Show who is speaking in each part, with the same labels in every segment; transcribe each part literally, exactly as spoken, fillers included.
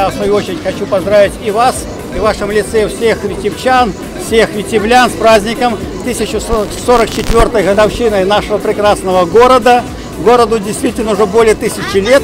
Speaker 1: я в свою очередь хочу поздравить и вас, и в вашем лице всех витебчан, всех витеблян с праздником тысяча сорок четвёртой годовщиной нашего прекрасного города. Городу действительно уже более тысячи лет.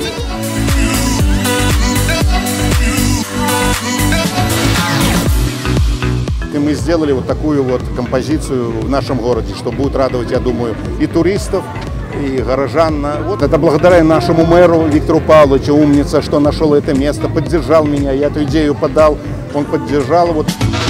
Speaker 2: И мы сделали вот такую вот композицию в нашем городе, что будет радовать, я думаю, и туристов, и горожан. Вот это благодаря нашему мэру Виктору Павловичу, умница, что нашел это место, поддержал меня, я эту идею подал, он поддержал. Вот.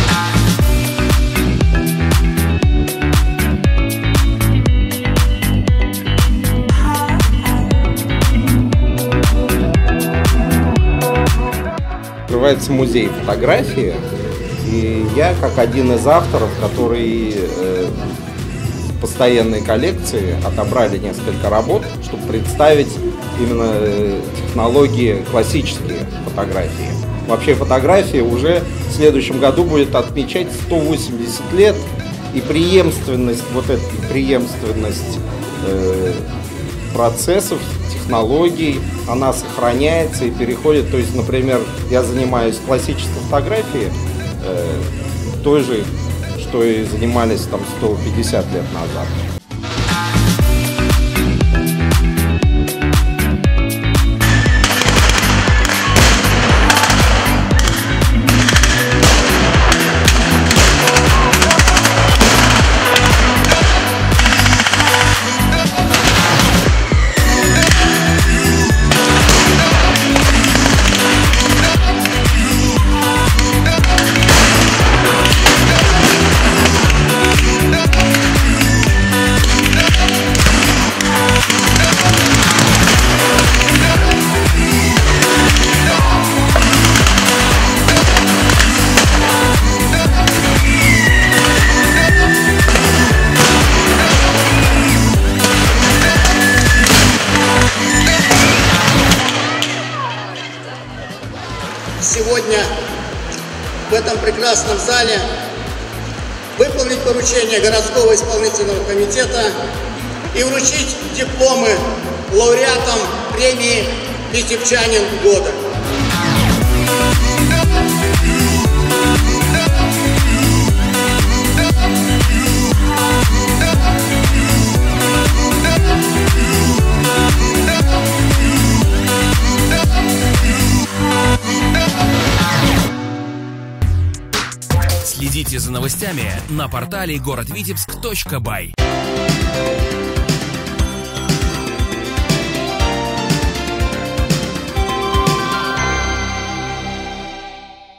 Speaker 3: Открывается музей фотографии, и я, как один из авторов, который э, в постоянной коллекции отобрали несколько работ, чтобы представить именно э, технологии классические фотографии. Вообще фотография уже в следующем году будет отмечать сто восемьдесят лет, и преемственность, вот эта преемственность э, процессов, технологий, она сохраняется и переходит. То есть, например, я занимаюсь классической фотографией, э, той же, что и занимались там сто пятьдесят лет назад.
Speaker 4: Сегодня в этом прекрасном зале выполнить поручение городского исполнительного комитета и вручить дипломы лауреатам премии «Витебчанин года».
Speaker 5: Следите за новостями на портале город витебск точка бай.